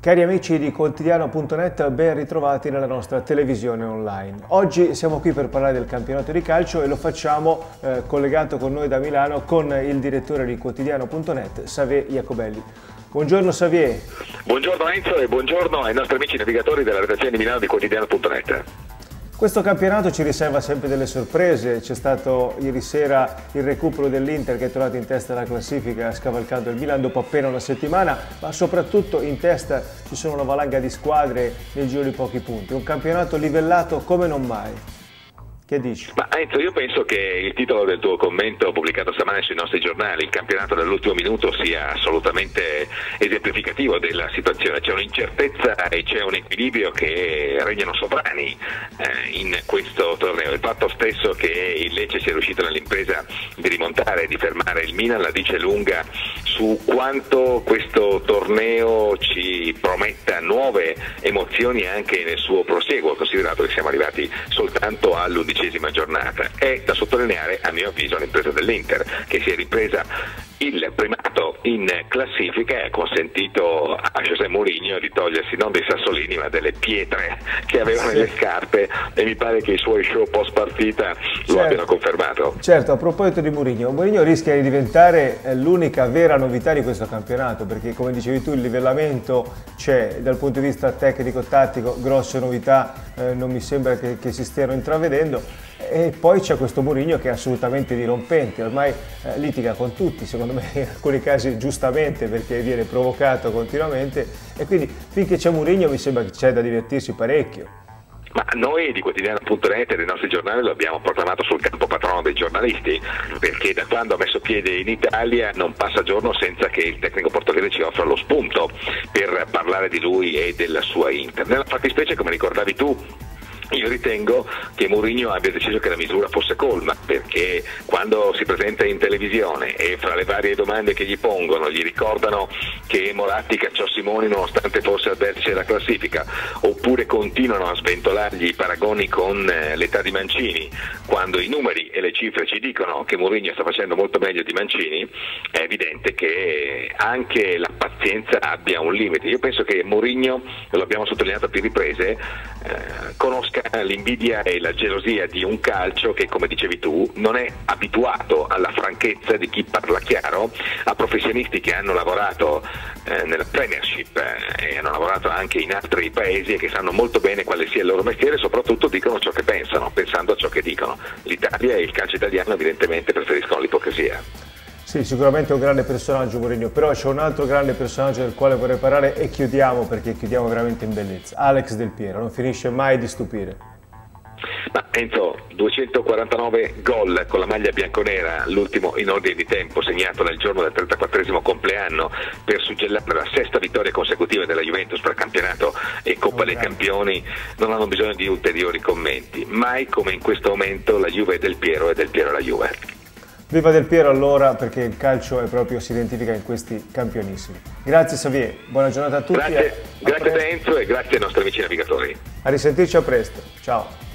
Cari amici di Quotidiano.net, ben ritrovati nella nostra televisione online. Oggi siamo qui per parlare del campionato di calcio e lo facciamo collegato con noi da Milano con il direttore di Quotidiano.net, Xavier Jacobelli. Buongiorno Xavier. Buongiorno Enzo e buongiorno ai nostri amici navigatori della redazione di Milano di Quotidiano.net. Questo campionato ci riserva sempre delle sorprese, c'è stato ieri sera il recupero dell'Inter che è tornato in testa alla classifica scavalcando il Milan dopo appena una settimana, ma soprattutto in testa ci sono una valanga di squadre nel giro di pochi punti, un campionato livellato come non mai. Che dici? Ma Enzo, io penso che il titolo del tuo commento pubblicato stamane sui nostri giornali, il campionato dell'ultimo minuto, sia assolutamente esemplificativo della situazione. C'è un'incertezza e c'è un equilibrio che regnano sovrani in questo torneo. Il fatto stesso che il Lecce sia riuscito nell'impresa di rimontare e di fermare il Milan la dice lunga su quanto questo torneo ci prometta nuove emozioni anche nel suo proseguo, considerato che siamo arrivati soltanto all'11ª giornata. È da sottolineare, a mio avviso, l'impresa dell'Inter, che si è ripresa il primato in classifica e ha consentito a José Mourinho di togliersi non dei sassolini ma delle pietre che aveva nelle scarpe, e mi pare che i suoi show post partita lo abbiano confermato. Certo, a proposito di Mourinho rischia di diventare l'unica vera novità di questo campionato, perché come dicevi tu il livellamento c'è dal punto di vista tecnico-tattico, grosse novità non mi sembra che si stiano intravedendo. E poi c'è questo Mourinho che è assolutamente dirompente, ormai litiga con tutti, secondo me in alcuni casi giustamente perché viene provocato continuamente, e quindi finché c'è Mourinho mi sembra che c'è da divertirsi parecchio. Ma noi di Quotidiano.net e dei nostri giornali lo abbiamo proclamato sul campo patrono dei giornalisti, perché da quando ha messo piede in Italia non passa giorno senza che il tecnico portoghese ci offra lo spunto per parlare di lui e della sua Inter. Nella fattispecie, come ricordavi tu, io ritengo che Mourinho abbia deciso che la misura fosse colma, perché quando si presenta in televisione e fra le varie domande che gli pongono gli ricordano che Moratti cacciò Simoni nonostante fosse al vertice della classifica, oppure continuano a sventolargli i paragoni con l'età di Mancini, quando i numeri e le cifre ci dicono che Mourinho sta facendo molto meglio di Mancini, è evidente che anche la pazienza abbia un limite. Io penso che Mourinho, lo abbiamo sottolineato a più riprese, conosca l'invidia e la gelosia di un calcio che, come dicevi tu, non è abituato alla franchezza di chi parla chiaro, a professionisti che hanno lavorato nella Premiership e hanno lavorato anche in altri paesi e che sanno molto bene quale sia il loro mestiere e soprattutto dicono ciò che pensano, pensando a ciò che dicono. L'Italia e il calcio italiano evidentemente preferiscono l'ipocrisia. Sì, sicuramente è un grande personaggio Mourinho, però c'è un altro grande personaggio del quale vorrei parlare e chiudiamo, perché chiudiamo veramente in bellezza. Alex Del Piero, non finisce mai di stupire. Ma Enzo, 249 gol con la maglia bianconera, l'ultimo in ordine di tempo segnato nel giorno del 34esimo compleanno per suggellare la sesta vittoria consecutiva della Juventus per campionato e Coppa dei Campioni, non hanno bisogno di ulteriori commenti. Mai come in questo momento la Juve è Del Piero e Del Piero è la Juve. Viva Del Piero allora, perché il calcio è proprio, si identifica in questi campionissimi. Grazie Xavier, buona giornata a tutti. Grazie a te Enzo e grazie ai nostri amici navigatori. A risentirci a presto, ciao.